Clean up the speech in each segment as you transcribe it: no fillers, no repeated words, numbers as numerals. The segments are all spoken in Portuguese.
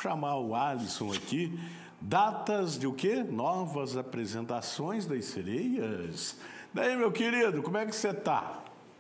chamar o Alisson aqui. Datas de o quê? Novas apresentações das sereias. Daí, meu querido, como é que você está?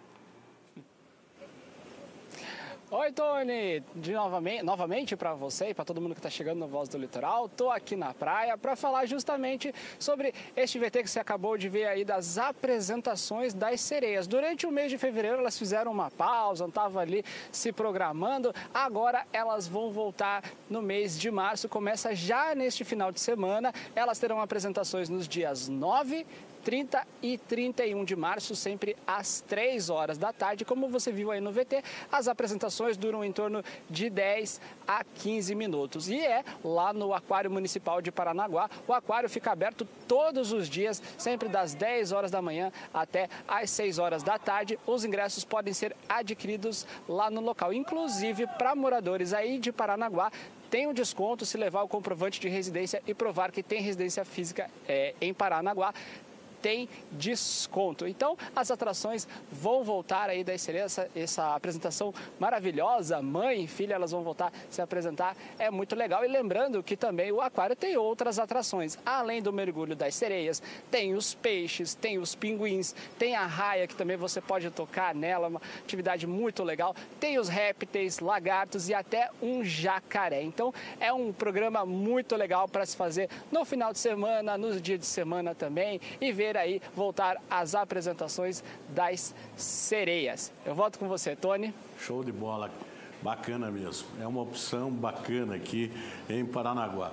Oi, Tony! Novamente para você e para todo mundo que está chegando no Voz do Litoral. Estou aqui na praia para falar justamente sobre este VT que você acabou de ver aí das apresentações das sereias. Durante o mês de fevereiro elas fizeram uma pausa, não estavam ali se programando. Agora elas vão voltar no mês de março, começa já neste final de semana. Elas terão apresentações nos dias 9, 30 e 31 de março, sempre às 3 horas da tarde. Como você viu aí no VT, as apresentações duram em torno de 10 a 15 minutos. E é lá no Aquário Municipal de Paranaguá. O aquário fica aberto todos os dias, sempre das 10 horas da manhã até às 6 horas da tarde. Os ingressos podem ser adquiridos lá no local. Inclusive, para moradores aí de Paranaguá, tem um desconto se levar o comprovante de residência e provar que tem residência física em Paranaguá. Tem desconto. Então, as atrações vão voltar aí das sereias, essa apresentação maravilhosa, mãe e filha, elas vão voltar a se apresentar, é muito legal. E lembrando que também o aquário tem outras atrações, além do mergulho das sereias, tem os peixes, tem os pinguins, tem a raia que também você pode tocar nela, uma atividade muito legal, tem os répteis, lagartos e até um jacaré. Então, é um programa muito legal para se fazer no final de semana, nos dias de semana também, e ver aí voltar às apresentações das sereias. Eu volto com você, Tony. Show de bola, bacana mesmo. É uma opção bacana aqui em Paranaguá.